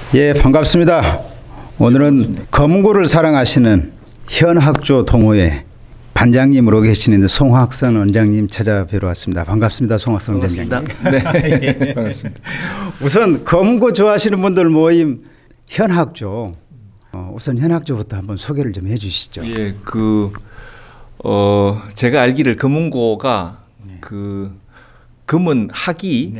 예, 반갑습니다. 오늘은 검은고를 사랑하시는 현학조 동호회 반장님으로 계시는 송학선 원장님 찾아뵈러 왔습니다. 반갑습니다, 송학선 원장님. 네, 반갑습니다. 우선 검은고 좋아하시는 분들 모임 현학조. 우선 현학조부터 한번 소개를 좀 해주시죠. 예, 제가 알기를 검은고가 검은 학이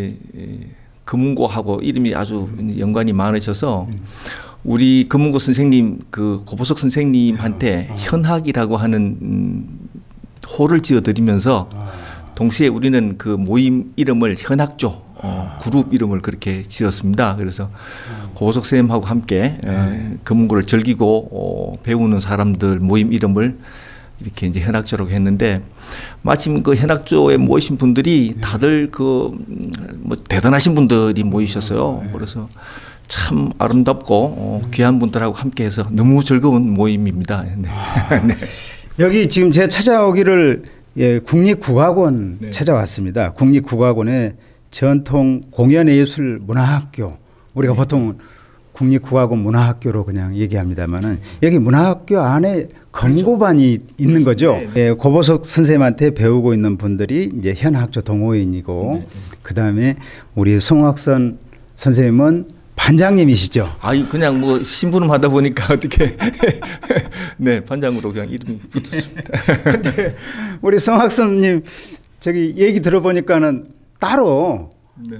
검은고하고 이름이 아주 연관이 많으셔서 우리 검은고 선생님 고보석 선생님한테 현학이라고 하는 호를 지어드리면서 동시에 우리는 그 모임 이름을 현학조 그룹 이름을 그렇게 지었습니다. 그래서 고보석 선생님하고 함께 검은고를 즐기고 배우는 사람들 모임 이름을 이렇게 이제 현학조라고 했는데, 마침 그 현학조에 모이신 분들이 다들 뭐 대단하신 분들이 모이셨어요. 그래서 참 아름답고 귀한 분들하고 함께해서 너무 즐거운 모임입니다. 네. 네. 여기 지금 제가 찾아오기를 국립국악원 찾아왔습니다. 국립국악원의 전통 공연예술문화학교, 우리가 보통 국립국악원 문화학교로 그냥 얘기합니다만은 여기 문화학교 안에 검고반이 있는 거죠. 네. 고보석 선생님한테 배우고 있는 분들이 이제 현학조 동호인이고, 그다음에 우리 송학선 선생님은 반장님이시죠. 그냥 뭐 심부름 하다 보니까 어떻게 네, 반장으로 그냥 이름이 붙었습니다. 근데 우리 송학선님 저기 얘기 들어보니까는 따로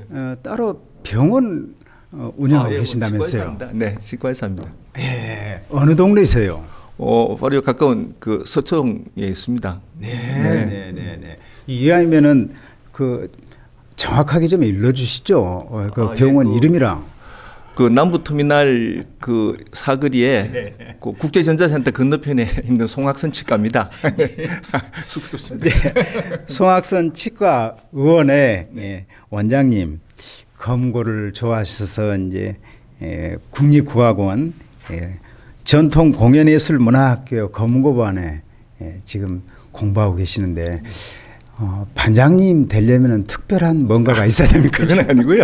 병원 운영하고 계신다면서요. 네, 치과에서 합니다. 예, 어느 동네세요? 바로 가까운 서초동에 있습니다. 네. 이왕이면은 정확하게 좀 일러주시죠. 병원 이름이랑. 남부터미널 사거리에 국제전자센터 건너편에 있는 송학선 치과입니다. 쑥스럽습니다. 네. 송학선 치과 의원의 원장님, 검은고를 좋아하셔서 이제 국립국악원 전통 공연예술문화학교 검은고반에 지금 공부하고 계시는데, 반장님 되려면 특별한 뭔가가 있어야 됩니까? 그건 아니고요.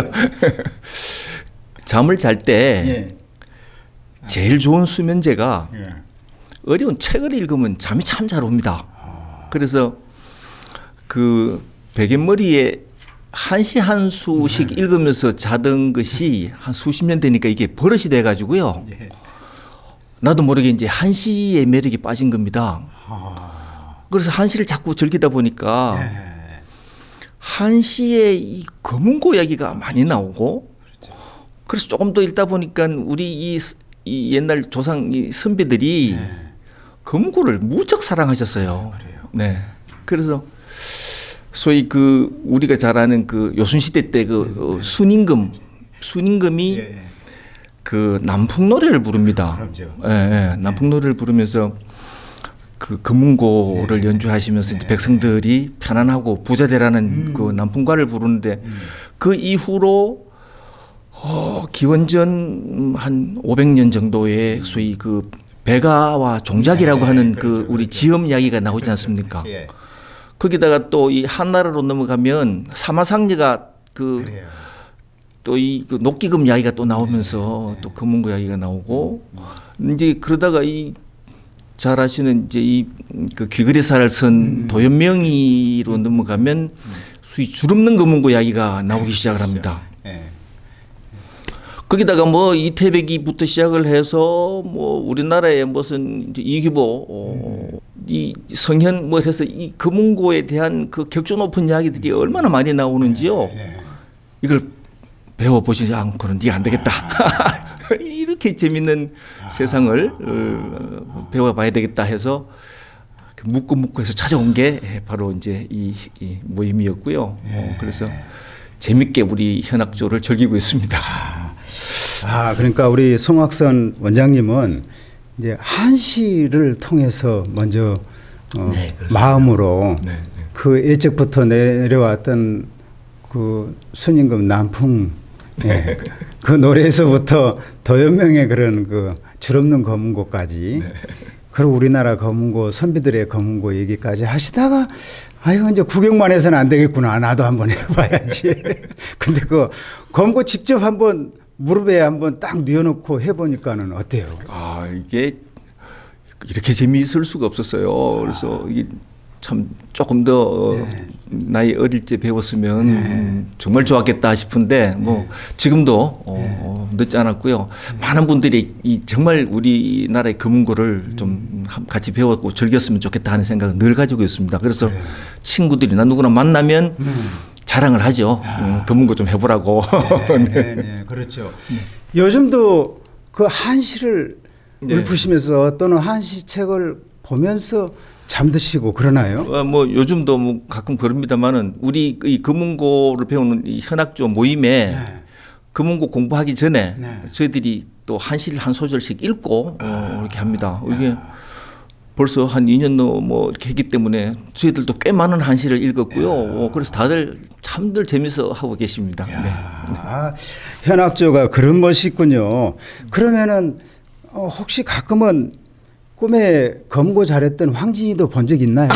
잠을 잘 때 제일 좋은 수면제가 어려운 책을 읽으면 잠이 참 잘 옵니다. 그래서 베갯머리에 한 시 한 수씩 읽으면서 자던 것이 한 수십 년 되니까 이게 버릇이 돼 가지고요. 나도 모르게 이제 한시의 매력이 빠진 겁니다. 그래서 한시를 자꾸 즐기다 보니까 한시에 이 검은고 이야기가 많이 나오고, 그래서 조금 더 읽다 보니까 우리 이 옛날 조상 선배들이 검은고를 무척 사랑하셨어요. 네. 그래서 소위 우리가 잘 아는 요순시대 때 순임금이 남풍노래를 부릅니다. 남풍노래를 부르면서 검은고를 연주하시면서 이제 백성들이 편안하고 부자 되라는 남풍가를 부르는데, 그 이후로 기원전 한 500년 정도의 소위 배가와 종작이라고 하는 우리 지엄 이야기가 나오지 않습니까? 거기다가 또 이 한나라로 넘어가면 사마상녀가 또 이 녹기금 이야기가 또 나오면서 또 검은고 이야기가 나오고, 이제 그러다가 잘 아시는 이제 귀거리살을 쓴 도연명이로 넘어가면 수위 주름는 검은고 이야기가 나오기 시작을 합니다. 거기다가 뭐 이태백이부터 시작을 해서 뭐 우리나라의 무슨 이규보 이 성현 뭐 해서 이 검은고에 대한 격조 높은 이야기들이 얼마나 많이 나오는지요. 이걸 배워보시지 않고는 네가 안 되겠다. 이렇게 재밌는 세상을 배워봐야 되겠다 해서 묻고 해서 찾아온 게 바로 이제 이 모임이었고요. 그래서 재밌게 우리 현학조를 즐기고 있습니다. 그러니까 우리 송학선 원장님은 이제 한시를 통해서 먼저 마음으로 예적부터 내려왔던 순임금 남풍 그 노래에서부터 도연명의 그런 줄없는 검은고까지, 그리고 우리나라 검은고 선비들의 검은고 얘기까지 하시다가 이제 구경만 해서는 안 되겠구나, 나도 한번 해봐야지. 근데 검은고 직접 한번 무릎에 한번 딱 뉘어놓고 해보니까는 어때요? 아, 이게 이렇게 재미있을 수가 없었어요. 그래서 이게 참 조금 더 나이 어릴 때 배웠으면 정말 좋았겠다 싶은데 뭐 지금도 늦지 않았고요. 많은 분들이 이 정말 우리나라의 금은고를 좀 같이 배웠고 즐겼으면 좋겠다 하는 생각을 늘 가지고 있습니다. 그래서 친구들이나 누구나 만나면 자랑을 하죠. 금은고 좀 해보라고. 네, 그렇죠. 요즘도 그 한시를 읊으시면서 또는 한시 책을 보면서 잠드시고 그러나요? 뭐 요즘도 뭐 가끔 그럽니다만은 우리 이 금은고를 배우는 이 현학조 모임에 금은고 공부하기 전에 저희들이 또 한시를 한 소절씩 읽고 이렇게 합니다. 이게 벌써 한 2년 뭐 이렇게 했기 때문에 저희들도 꽤 많은 한시를 읽었고요. 그래서 다들 참들 재미있어 하고 계십니다. 아, 현학조가 그런 멋이 있군요. 그러면은 혹시 가끔은 꿈에 검고 잘했던 황진이도 본 적 있나요?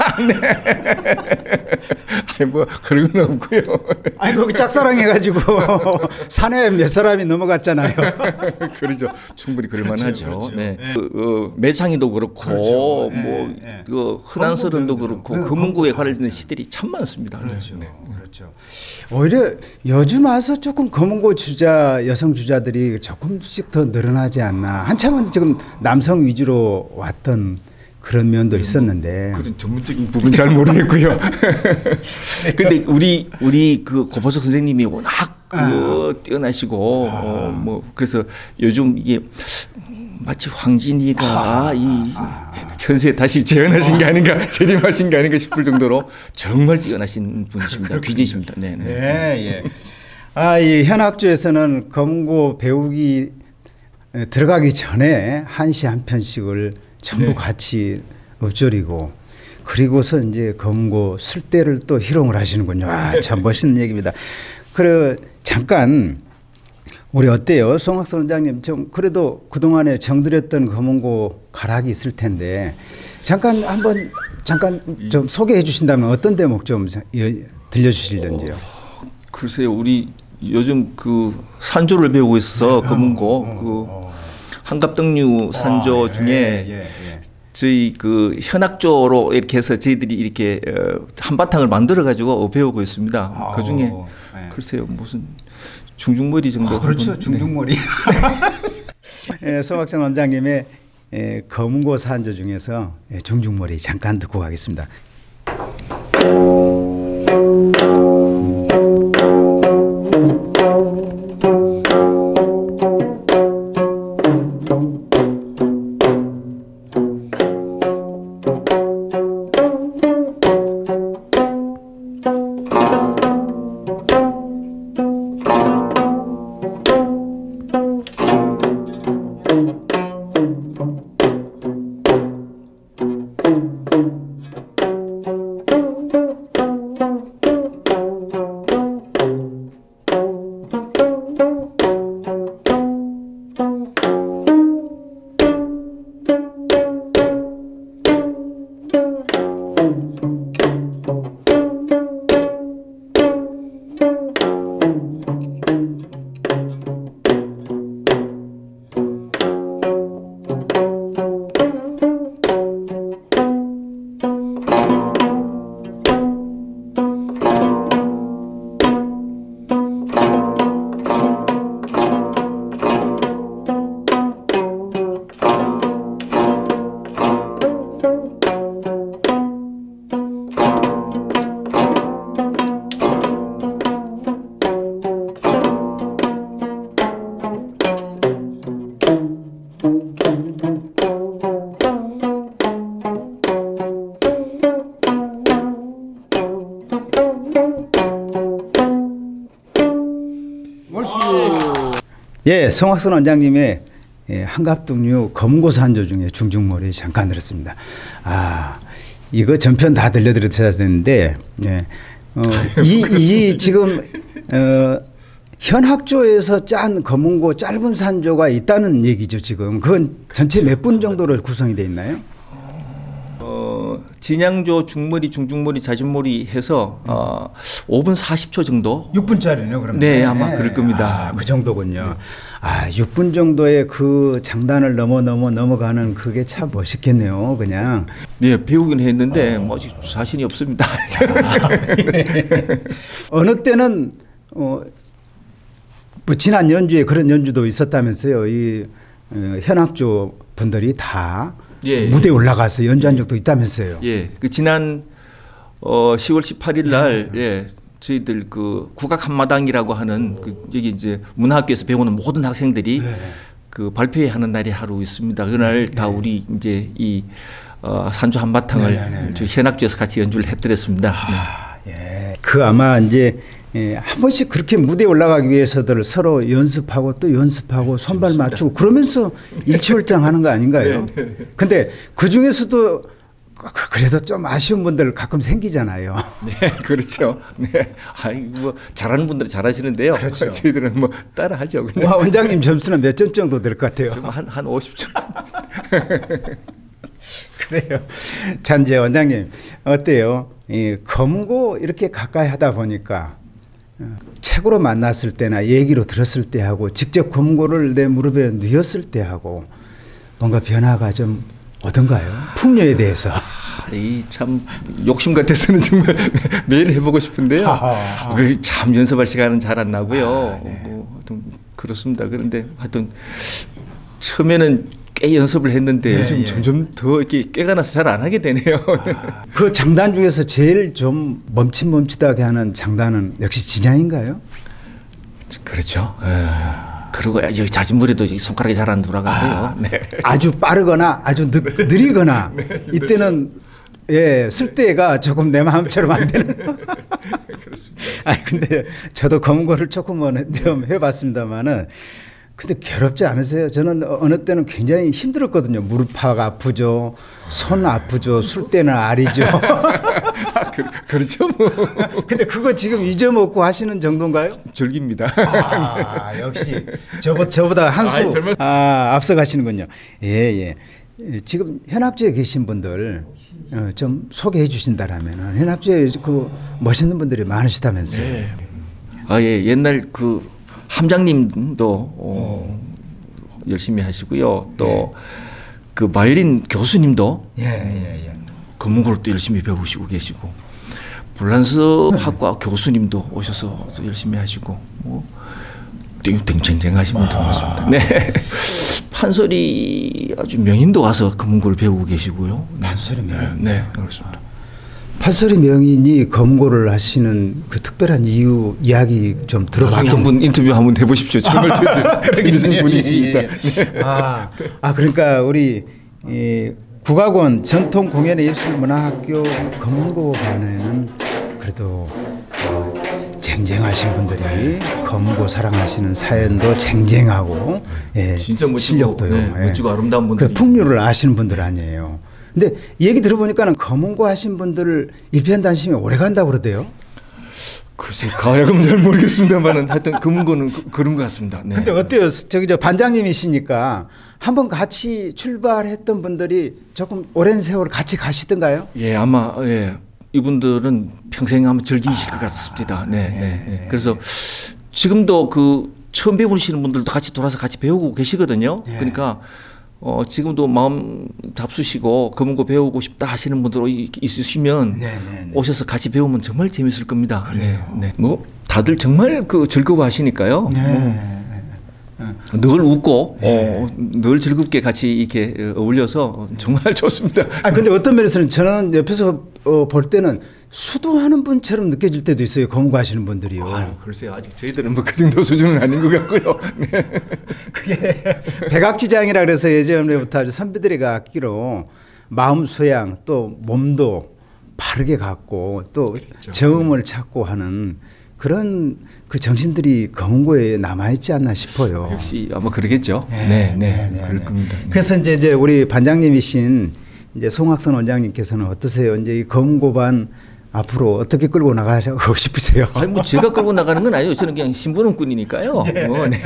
아니 뭐 그런 건 없고요. 아니 거기 짝사랑해가지고 산에 몇 사람이 넘어갔잖아요. 그렇죠. 충분히 그럴만하죠. 그렇죠. 네. 매창이도 그렇고 뭐 흔한설은도 그렇고 금은고에 관련된 시들이 참 많습니다. 그렇죠. 그렇죠. 오히려 요즘 와서 조금 검은고 주자 여성 주자들이 조금씩 더 늘어나지 않나. 한참은 지금 남성 위주로 왔던 그런 면도 있었는데. 그런 전문적인 부분 잘 모르겠고요. 근데 우리 그 고보석 선생님이 워낙 뛰어나시고 뭐 그래서 요즘 이게 마치 황진이가 이 현세에 다시 재현하신 게 아닌가, 재림하신 게 아닌가 싶을 정도로 정말 뛰어나신 분이십니다. 귀재십니다. 네. 예. 이 현학조에서는 검은고 배우기 들어가기 전에 한시 한 편씩을 전부 같이 읊조리고 그리고서 이제 검은고 쓸 때를 또 희롱을 하시는군요. 참 멋있는 얘기입니다. 그래 잠깐 우리 어때요, 송학선 원장님? 좀 그래도 그 동안에 정들였던 검은고 가락이 있을 텐데 잠깐 좀 소개해 주신다면 어떤 대목 좀 들려주실런지요? 글쎄요, 우리 요즘 그 산조를 배우고 있어서 검은고 그 한갑등류 산조 중에 저희 그 현학조로 이렇게 해서 저희들이 이렇게 한바탕을 만들어 가지고 배우고 있습니다. 그 중에 글쎄요 무슨 중중머리 정도. 그렇죠. 중중머리. 송학선 원장님의 검은고 산조 중에서 중중머리 잠깐 듣고 가겠습니다. 예, 송학선 원장님의 한갑등류 검은고 산조 중에 중중머리 잠깐 들었습니다. 이거 전편 다 들려드려야 되는데 이 지금 현학조에서 짠 검은고 짧은 산조가 있다는 얘기죠. 지금 그건 전체 몇 분 정도로 구성이 되어 있나요? 진양조, 중머리, 중중머리, 자진머리 해서 5분 40초 정도. 6분짜리네요, 그럼. 네, 아마 그럴 겁니다. 그 정도군요. 6분 정도의 그 장단을 넘어가는 그게 참 멋있겠네요, 그냥. 네, 배우긴 했는데 뭐 자신이 없습니다. 어느 때는 뭐 지난 연주에 그런 연주도 있었다면서요. 이 현악조 분들이 다 무대에 올라가서 연주한 적도 있다면서요. 예, 그 지난 10월 18일 날 저희들 그 국악 한마당이라고 하는 그 여기 이제 문화학교에서 배우는 모든 학생들이 그 발표회 하는 날이 하루 있습니다. 그날 다 우리 이제 이 산조 한바탕을 저희 현악조에서 같이 연주를 해드렸습니다. 그 아마 이제 한 번씩 그렇게 무대에 올라가기 위해서들 서로 연습하고 또 연습하고 손발 맞추고 그러면서 일취월장하는 거 아닌가요? 근데 그 중에서도 그래도 좀 아쉬운 분들 가끔 생기잖아요. 네, 그렇죠. 네, 아니 뭐 잘하는 분들은 잘하시는데요. 그렇죠. 저희들은 뭐 따라하죠. 그냥. 와, 원장님 점수는 몇 점 정도 될 것 같아요? 한 50점. 그래요. 자, 이제 원장님 어때요? 이 검고 이렇게 가까이 하다 보니까 책으로 만났을 때나 얘기로 들었을 때 하고 직접 검고를 내 무릎에 뉘었을 때 하고 뭔가 변화가 좀 어떤가요? 풍류에 대해서. 이 참 욕심 같아서는 정말 매일 해보고 싶은데요. 참 연습할 시간은 잘 안 나고요. 뭐 하여튼 그렇습니다. 그런데 하여튼 처음에는 꽤 연습을 했는데 요즘 점점 더 이렇게 깨가 나서 잘 안 하게 되네요. 그 장단 중에서 제일 좀 멈칫멈칫하게 하는 장단은 역시 진양인가요? 그렇죠. 그리고 여기 자진머리도 손가락이 잘 안 돌아가고요. 네. 아주 빠르거나 아주 느리거나 이때는 쓸 때가 조금 내 마음처럼 안 되는. 그렇습니다. 아니 근데 저도 검거를 조금은 해봤습니다만은. 근데 괴롭지 않으세요? 저는 어느 때는 굉장히 힘들었거든요. 무릎팍 아프죠, 손 아프죠, 술 때는 알이죠. 그렇죠. 뭐. 근데 그거 지금 잊어먹고 하시는 정도인가요? 절기입니다. 역시 저보다 한 수 앞서가시는군요. 예. 지금 현악조에 계신 분들 좀 소개해 주신다라면 현악조에 그 멋있는 분들이 많으시다면서요. 네. 옛날 그 함장님도 열심히 하시고요. 또 그 바이올린 교수님도 검은고를 또 열심히 배우시고 계시고 불란스 학과 교수님도 오셔서 또 열심히 하시고 뭐 땡땡하신 분들 많습니다. 네. 판소리 아주 명인도 와서 검은고를 배우고 계시고요. 판소리 명인. 네, 그렇습니다. 판소리 명인이 검고를 하시는 그 특별한 이야기 좀 들어봤겠네요. 한번 인터뷰 한번 해보십시오. 정말 재밌는 분이십니다. 그러니까 우리 국악원 전통공연예술문화학교 검고반에는 그래도 쟁쟁하신 분들이 검고 사랑하시는 사연도 쟁쟁하고 진짜 멋지고, 실력도요. 멋지고 아름다운 분들. 그 풍류를 아시는 분들 아니에요. 근데 얘기 들어보니까는 검은고 하신 분들 일편단심이 오래 간다고 그러대요. 글쎄 가야금 잘 모르겠습니다만은 하여튼 검은고는 그런 것 같습니다. 네. 근데 어때요? 저기 저 반장님이시니까 한번 같이 출발했던 분들이 조금 오랜 세월 같이 가시던가요? 아마 이분들은 평생 한번 즐기실 것 같습니다. 네. 그래서 지금도 그 처음 배우시는 분들도 같이 돌아서 같이 배우고 계시거든요. 그러니까. 지금도 마음 잡수시고 검은고 배우고 싶다 하시는 분들 있으시면 오셔서 같이 배우면 정말 재밌을 겁니다. 네. 뭐 다들 정말 그 즐거워하시니까요. 늘 웃고 늘 즐겁게 같이 이렇게 어울려서 정말 좋습니다. 근데 어떤 면에서는 저는 옆에서 볼 때는 수도하는 분처럼 느껴질 때도 있어요. 검거하시는 분들이요. 글쎄요. 아직 저희들은 뭐 그 정도 수준은 아닌 것 같고요. 네. 그게 백악지장이라 그래서 예전부터 아주 선배들이 갖기로 마음 소양 또 몸도 바르게 갖고 또 그렇죠. 정음을 찾고 하는 그런 그 정신들이 검은고에 남아있지 않나 싶어요. 역시 아마 그러겠죠. 네. 그럴 겁니다. 그래서 이제 우리 반장님이신 이제 송학선 원장님께서는 어떠세요? 이제 이 검은고반 앞으로 어떻게 끌고 나가고 싶으세요? 뭐 제가 끌고 나가는 건 아니에요. 저는 그냥 심부름꾼이니까요.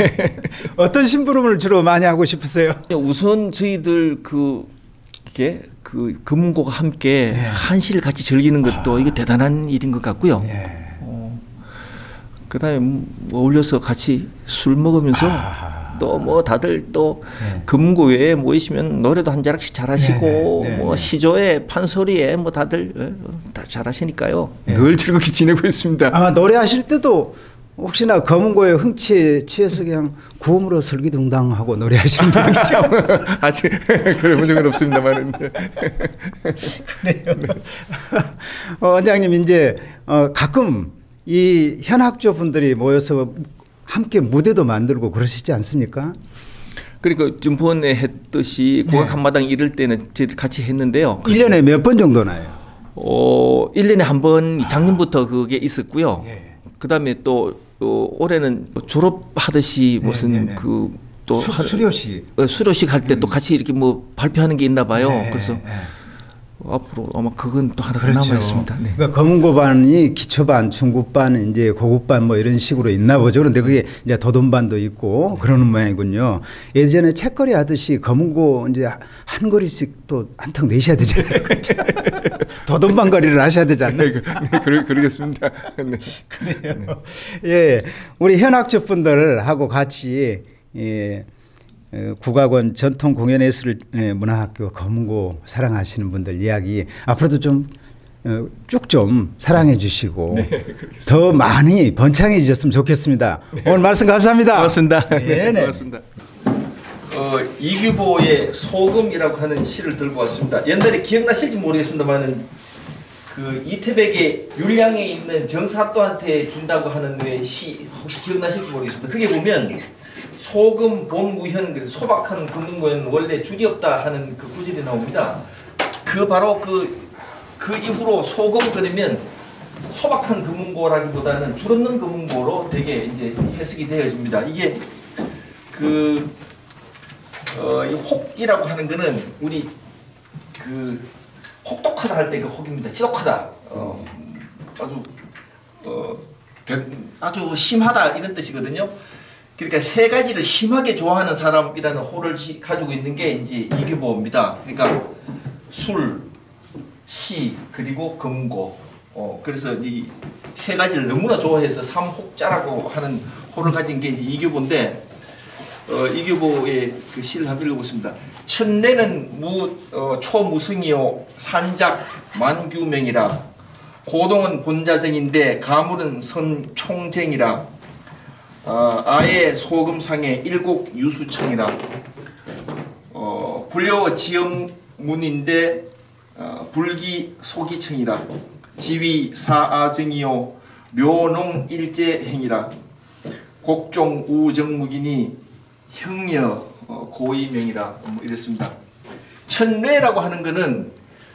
어떤 심부름을 주로 많이 하고 싶으세요? 우선 저희들 이게 그 금은고가 함께 네. 한시를 같이 즐기는 것도 이거 대단한 일인 것 같고요. 예. 그다음에 뭐 어울려서 같이 술 먹으면서 또 뭐 다들 또 네. 금고에 모이시면 노래도 한 자락씩 잘하시고 네, 네, 뭐 네. 시조에 판소리에 뭐 다들 다 잘하시니까요. 네. 늘 즐겁게 지내고 있습니다. 아마 노래하실 때도 혹시나 검은고에 흥취에 취해서 그냥 구음으로 설기둥당하고 노래하시는 분이죠? 아직 그런 적은 없습니다만은. 그래요. 원장님 이제 가끔 이 현학조 분들이 모여서 함께 무대도 만들고 그러시지 않습니까? 그러니까 전번에 했듯이 네. 국악 한마당 이럴 때는 저희들 같이 했는데요. 1년에 몇 번 정도 나요? 1년에 한 번 작년부터 그게 있었고요. 예. 그다음에 또 올해는 졸업하듯이 무슨 네, 네. 그 또 수료식. 수료식 할 때 또 같이 이렇게 뭐 발표하는 게 있나 봐요. 네, 그래서 네. 앞으로 아마 그건 또 하나 더 그렇죠. 남아 있습니다. 네. 그러니까 검은고반이 기초반, 중급반, 이제 고급반 뭐 이런 식으로 있나 보죠. 그런데 그게 이제 도돈반도 있고 그러는 모양이군요. 예전에 책거리 하듯이 검은고 이제 한 거리씩 또 한 턱 내셔야 되잖아요. 그렇죠? 도돈반 거리를 하셔야 되잖아요. 네, 그러겠습니다. 네. 그래요. 예, 우리 현학적 분들하고 같이 예. 국악원 전통공연예술 문화학교 검은고 사랑하시는 분들 이야기 앞으로도 좀 쭉 좀 사랑해 주시고 더 많이 번창해지셨으면 좋겠습니다. 오늘 말씀 감사합니다. 고맙습니다. 네, 네. 고맙습니다. 이규보의 소금이라고 하는 시를 들고 왔습니다. 옛날에 기억나실지 모르겠습니다만은 그 이태백의 율량에 있는 정사또한테 준다고 하는 시 혹시 기억나실지 모르겠습니다. 그게 보면 소금 본무현 그래서 소박한 금은고에는 원래 줄이 없다 하는 그 구절이 나옵니다. 그 바로 그 이후로 소금 그러면 소박한 금은고라기보다는 줄 없는 금은고로 되게 이제 해석이 되어집니다. 이게 이 혹이라고 하는 거는 우리 그 혹독하다 할 때 그 혹입니다. 지독하다. 아주 심하다 이런 뜻이거든요. 그러니까 세 가지를 심하게 좋아하는 사람이라는 호를 가지고 있는 게 이제 이규보입니다. 그러니까 술, 시 그리고 금고. 그래서 이 세 가지를 너무나 좋아해서 삼혹자라고 하는 호를 가진 게 이제 이규보인데 이규보의 그 시를 한번 읽어보겠습니다. 천내는 초무승이요 산작 만규명이라 고동은 본자정인데 가물은 선총쟁이라 아예 소금상의 일곡 유수청이라 불려 지엄문인데 불기 소기청이라 지위 사아정이요 묘농 일제행이라 곡종 우정무기니 형여 고이명이라 뭐 이랬습니다. 천뇌라고 하는 것은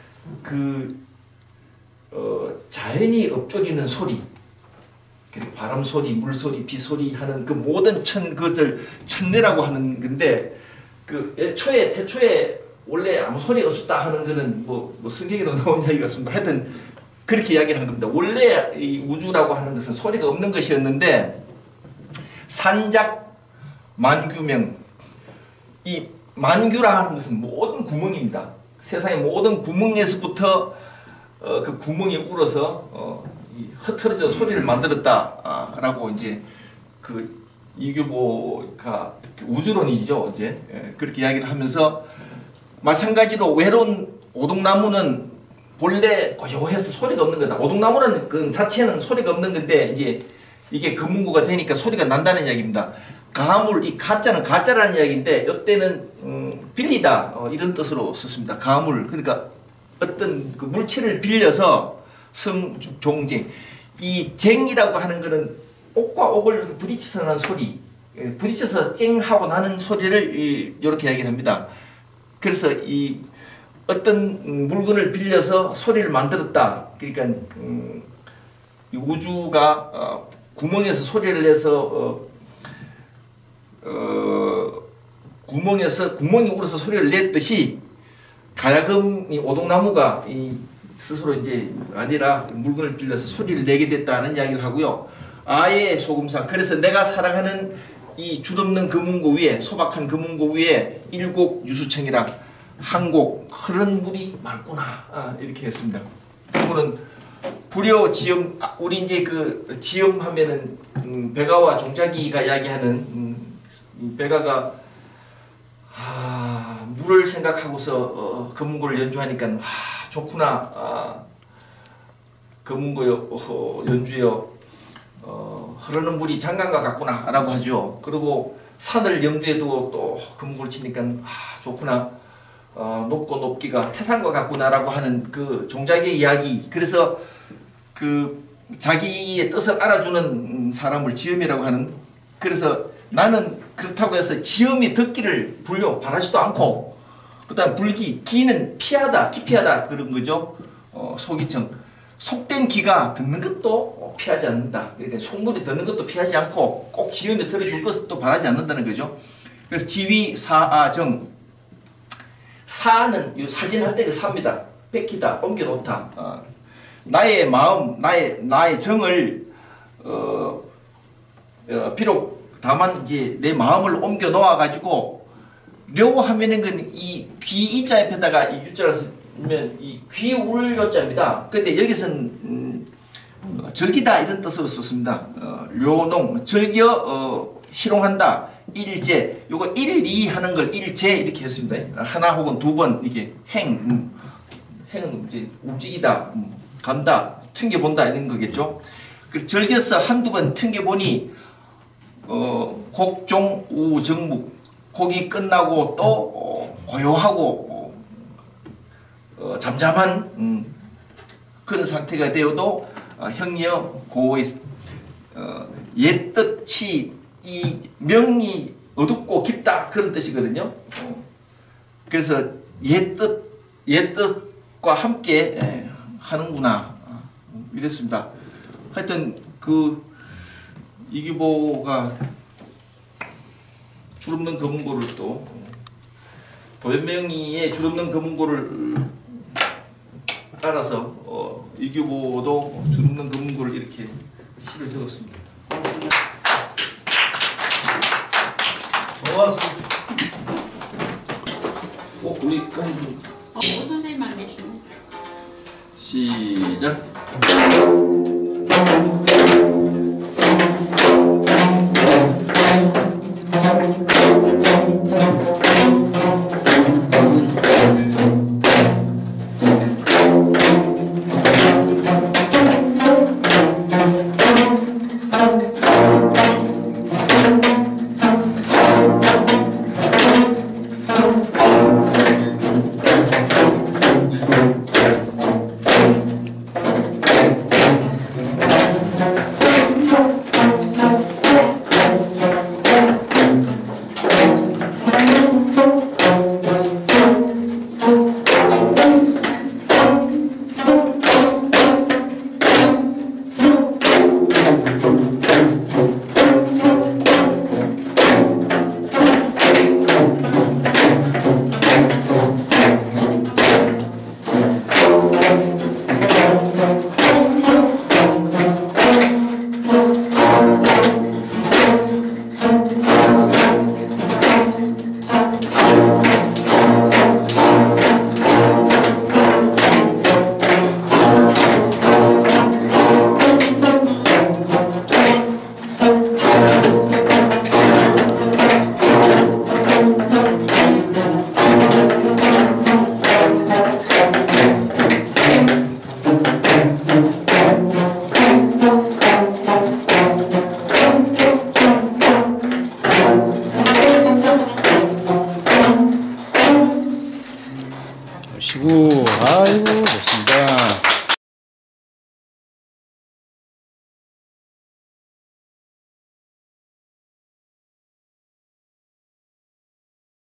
자연이 읊조리는 소리, 바람 소리, 물 소리, 비 소리 하는 그 모든 것을 천뇌라고 하는 건데 태초에 원래 아무 소리 없었다 하는 거는 뭐 성경에도 나온 이야기 같습니다. 하여튼 그렇게 이야기를 한 겁니다. 원래 이 우주라고 하는 것은 소리가 없는 것이었는데 산작 만규명 이 만규라 하는 것은 모든 구멍입니다. 세상의 모든 구멍에서부터 그 구멍이 울어서 흩어져 소리를 만들었다라고 이제 그 이규보가 우주론이죠 이제 그렇게 이야기를 하면서 마찬가지로 외로운 오동나무는 본래 고요해서 소리가 없는 거다. 오동나무라는 그 자체는 소리가 없는 건데 이제 이게 금은고가 되니까 소리가 난다는 이야기입니다. 가물 이 가짜는 가짜라는 이야기인데 이때는 빌리다 이런 뜻으로 썼습니다. 가물 그러니까 어떤 그 물체를 빌려서 성종쟁 이 쟁이라고 하는 거는 옥과 옥을 부딪혀서 나는 소리 부딪혀서 쨍하고 나는 소리를 이렇게 이야기를 합니다. 그래서 이 어떤 물건을 빌려서 소리를 만들었다. 그러니까 이 우주가 구멍에서 소리를 내서 구멍이 울어서 소리를 냈듯이 가야금 이 오동나무가 이 스스로 이제 아니라 물건을 빌려서 소리를 내게 됐다는 이야기를 하고요. 아예 소금상 그래서 내가 사랑하는 이 줄없는 금은고 위에 소박한 금은고 위에 일곡 유수청이라 항곡 흐르는 물이 맑구나 이렇게 했습니다. 이거는 불효 지음 우리 이제 그 지음 하면은 백아와 종자기가 이야기하는 백아가 물을 생각하고서 금은고를 연주하니까 좋구나 금은고 연주여 흐르는 물이 장강과 같구나 라고 하죠. 그리고 산을 염두에 두고 또 금은고를 치니까 좋구나 높고 높기가 태산과 같구나 라고 하는 그 종자기의 이야기. 그래서 그 자기의 뜻을 알아주는 사람을 지음이라고 하는. 그래서 나는 그렇다고 해서 지음이 듣기를 불효 바라지도 않고, 그 다음 불기 기는 피하다 기피하다 그런 거죠. 소기청 속된 기가 듣는 것도 피하지 않는다. 그러니까 속물이 듣는 것도 피하지 않고 꼭 지음이 들어줄 것도 바라지 않는다는 거죠. 그래서 지위 사아정 사는 이 사진할 때 그 사입니다. 뺏기다 옮겨놓다. 나의 마음 나의 정을 비록 다만 이제 내 마음을 옮겨 놓아 가지고 려하면은 이 귀 이자 옆에다가 이 유자를 쓰면 이 귀울 요자입니다. 근데 여기서는 즐기다 이런 뜻으로 썼습니다. 료농 즐겨 희롱한다 일제 요거 일이 하는 걸 일제 이렇게 했습니다. 하나 혹은 두 번 이게 행은 이제 움직이다 간다 튕겨본다 이런 거겠죠. 그 즐겨서 한두 번 튕겨보니 곡종 우정묵 곡이 끝나고 또 고요하고 잠잠한 그런 상태가 되어도 형여 고의 옛뜻이 이 명이 어둡고 깊다 그런 뜻이거든요. 그래서 옛뜻과 함께 하는구나 이랬습니다. 하여튼 그 이규보가 줄없는 금은고를 또 도연명이의 줄없는 금은고를 따라서 이규보도 줄없는 금은고를 이렇게 시를 적었습니다. 좋았습니다. 우리 선생님 안 계시네. 시작. 시고 아이고 좋습니다.